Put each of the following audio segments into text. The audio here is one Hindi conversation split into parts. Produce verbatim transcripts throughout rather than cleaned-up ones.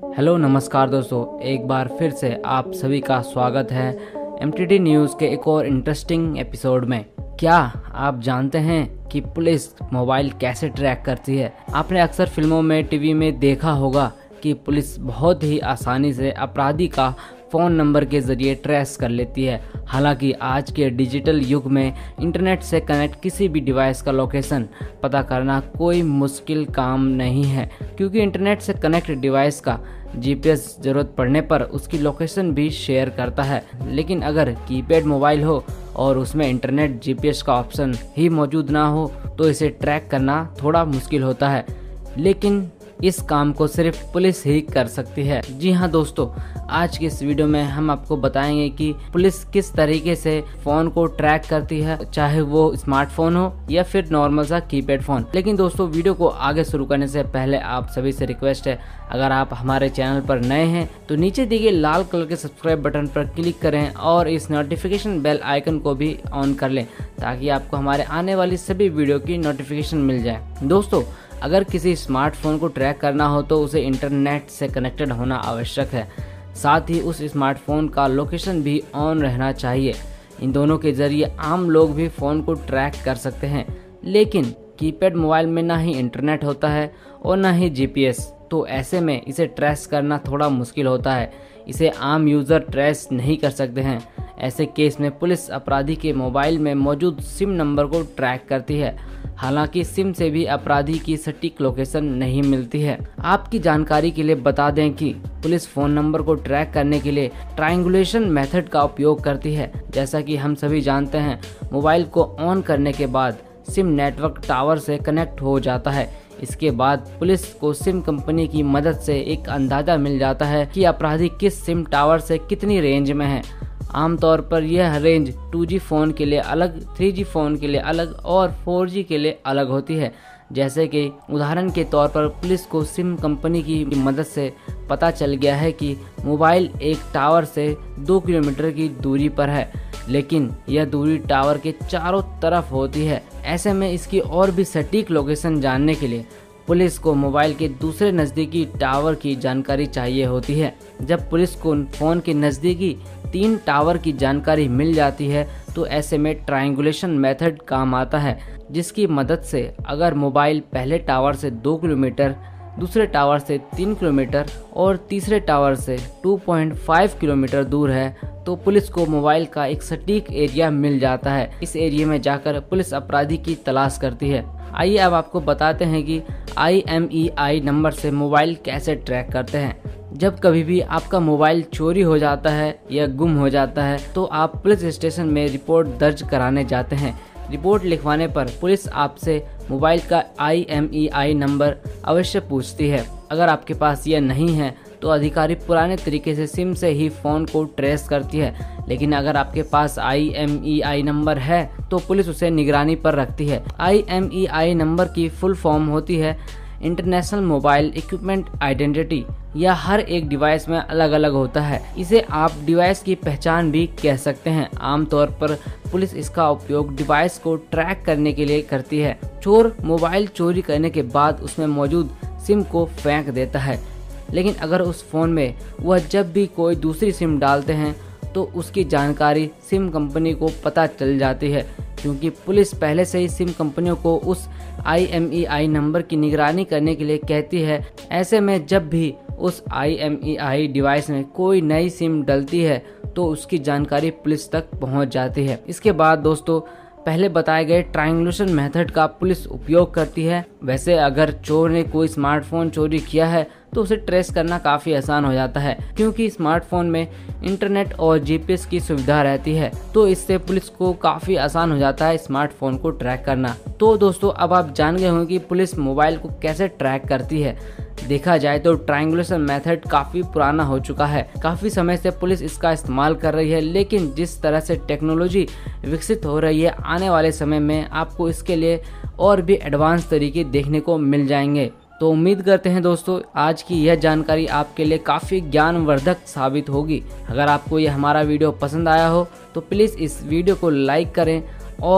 हेलो नमस्कार दोस्तों, एक बार फिर से आप सभी का स्वागत है एमटीडी न्यूज़ के एक और इंटरेस्टिंग एपिसोड में। क्या आप जानते हैं कि पुलिस मोबाइल कैसे ट्रैक करती है? आपने अक्सर फिल्मों में, टीवी में देखा होगा कि पुलिस बहुत ही आसानी से अपराधी का फ़ोन नंबर के ज़रिए ट्रेस कर लेती है। हालांकि आज के डिजिटल युग में इंटरनेट से कनेक्ट किसी भी डिवाइस का लोकेशन पता करना कोई मुश्किल काम नहीं है, क्योंकि इंटरनेट से कनेक्ट डिवाइस का जीपीएस ज़रूरत पड़ने पर उसकी लोकेशन भी शेयर करता है। लेकिन अगर कीपैड मोबाइल हो और उसमें इंटरनेट जीपीएस का ऑप्शन ही मौजूद ना हो तो इसे ट्रैक करना थोड़ा मुश्किल होता है। लेकिन इस काम को सिर्फ पुलिस ही कर सकती है। जी हाँ दोस्तों, आज की इस वीडियो में हम आपको बताएंगे कि पुलिस किस तरीके से फोन को ट्रैक करती है, चाहे वो स्मार्टफोन हो या फिर नॉर्मल सा कीपैड फोन। लेकिन दोस्तों, वीडियो को आगे शुरू करने से पहले आप सभी से रिक्वेस्ट है, अगर आप हमारे चैनल पर नए हैं तो नीचे दिए गए लाल कलर के सब्सक्राइब बटन पर क्लिक करें और इस नोटिफिकेशन बेल आइकन को भी ऑन कर लें, ताकि आपको हमारे आने वाली सभी वीडियो की नोटिफिकेशन मिल जाए। दोस्तों, अगर किसी स्मार्टफोन को ट्रैक करना हो तो उसे इंटरनेट से कनेक्टेड होना आवश्यक है। साथ ही उस स्मार्टफोन का लोकेशन भी ऑन रहना चाहिए। इन दोनों के जरिए आम लोग भी फ़ोन को ट्रैक कर सकते हैं। लेकिन कीपैड मोबाइल में ना ही इंटरनेट होता है और ना ही जीपीएस, तो ऐसे में इसे ट्रेस करना थोड़ा मुश्किल होता है। इसे आम यूज़र ट्रेस नहीं कर सकते हैं। ऐसे केस में पुलिस अपराधी के मोबाइल में मौजूद सिम नंबर को ट्रैक करती है। हालांकि सिम से भी अपराधी की सटीक लोकेशन नहीं मिलती है। आपकी जानकारी के लिए बता दें कि पुलिस फोन नंबर को ट्रैक करने के लिए ट्रायंगुलेशन मेथड का उपयोग करती है। जैसा कि हम सभी जानते हैं, मोबाइल को ऑन करने के बाद सिम नेटवर्क टावर से कनेक्ट हो जाता है। इसके बाद पुलिस को सिम कंपनी की मदद से एक अंदाजा मिल जाता है कि अपराधी किस सिम टावर से कितनी रेंज में है। आमतौर पर यह रेंज टू जी फ़ोन के लिए अलग, थ्री जी फ़ोन के लिए अलग और फोर जी के लिए अलग होती है। जैसे कि उदाहरण के तौर पर पुलिस को सिम कंपनी की मदद से पता चल गया है कि मोबाइल एक टावर से दो किलोमीटर की दूरी पर है, लेकिन यह दूरी टावर के चारों तरफ होती है। ऐसे में इसकी और भी सटीक लोकेशन जानने के लिए पुलिस को मोबाइल के दूसरे नज़दीकी टावर की जानकारी चाहिए होती है। जब पुलिस को फ़ोन के नज़दीकी तीन टावर की जानकारी मिल जाती है तो ऐसे में ट्रायंगुलेशन मेथड काम आता है, जिसकी मदद से अगर मोबाइल पहले टावर से दो किलोमीटर, दूसरे टावर से तीन किलोमीटर और तीसरे टावर से दो पॉइंट पाँच किलोमीटर दूर है तो पुलिस को मोबाइल का एक सटीक एरिया मिल जाता है। इस एरिया में जाकर पुलिस अपराधी की तलाश करती है। आइए अब आपको बताते हैं कि I M E I number से मोबाइल कैसे ट्रैक करते हैं। जब कभी भी आपका मोबाइल चोरी हो जाता है या गुम हो जाता है तो आप पुलिस स्टेशन में रिपोर्ट दर्ज कराने जाते हैं। रिपोर्ट लिखवाने पर पुलिस आपसे मोबाइल का आई एम ई आई नंबर अवश्य पूछती है। अगर आपके पास यह नहीं है तो अधिकारी पुराने तरीके से सिम से ही फ़ोन को ट्रेस करती है। लेकिन अगर आपके पास आई एम ई आई नंबर है तो पुलिस उसे निगरानी पर रखती है। I M E I number की फुल फॉर्म होती है इंटरनेशनल मोबाइल इक्विपमेंट आइडेंटिटी। यह हर एक डिवाइस में अलग अलग होता है। इसे आप डिवाइस की पहचान भी कह सकते हैं। आमतौर पर पुलिस इसका उपयोग डिवाइस को ट्रैक करने के लिए करती है। चोर मोबाइल चोरी करने के बाद उसमें मौजूद सिम को फेंक देता है, लेकिन अगर उस फ़ोन में वह जब भी कोई दूसरी सिम डालते हैं तो उसकी जानकारी सिम कंपनी को पता चल जाती है, क्योंकि पुलिस पहले से ही सिम कंपनियों को उस आई एम ई आई नंबर की निगरानी करने के लिए कहती है। ऐसे में जब भी उस आई एम ई आई डिवाइस में कोई नई सिम डलती है तो उसकी जानकारी पुलिस तक पहुंच जाती है। इसके बाद दोस्तों, पहले बताए गए ट्रायंगुलेशन मेथड का पुलिस उपयोग करती है। वैसे अगर चोर ने कोई स्मार्टफोन चोरी किया है तो उसे ट्रेस करना काफ़ी आसान हो जाता है, क्योंकि स्मार्टफोन में इंटरनेट और जीपीएस की सुविधा रहती है, तो इससे पुलिस को काफ़ी आसान हो जाता है स्मार्टफोन को ट्रैक करना। तो दोस्तों, अब आप जान गए होंगे कि पुलिस मोबाइल को कैसे ट्रैक करती है। देखा जाए तो ट्रायंगुलेशन मेथड काफ़ी पुराना हो चुका है। काफ़ी समय से पुलिस इसका इस्तेमाल कर रही है, लेकिन जिस तरह से टेक्नोलॉजी विकसित हो रही है, आने वाले समय में आपको इसके लिए और भी एडवांस तरीके देखने को मिल जाएंगे। तो उम्मीद करते हैं दोस्तों, आज की यह जानकारी आपके लिए काफ़ी ज्ञानवर्धक साबित होगी। अगर आपको यह हमारा वीडियो पसंद आया हो तो प्लीज़ इस वीडियो को लाइक करें और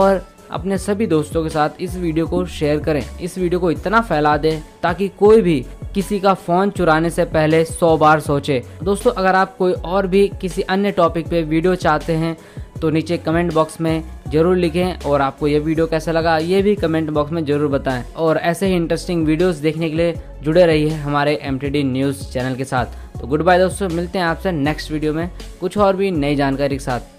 अपने सभी दोस्तों के साथ इस वीडियो को शेयर करें। इस वीडियो को इतना फैला दें ताकि कोई भी किसी का फ़ोन चुराने से पहले सौ बार सोचे। दोस्तों, अगर आप कोई और भी किसी अन्य टॉपिक पे वीडियो चाहते हैं तो नीचे कमेंट बॉक्स में ज़रूर लिखें, और आपको ये वीडियो कैसा लगा ये भी कमेंट बॉक्स में ज़रूर बताएं। और ऐसे ही इंटरेस्टिंग वीडियोस देखने के लिए जुड़े रहिए हमारे एमटीडी न्यूज़ चैनल के साथ। तो गुड बाय दोस्तों, मिलते हैं आपसे नेक्स्ट वीडियो में कुछ और भी नई जानकारी के साथ।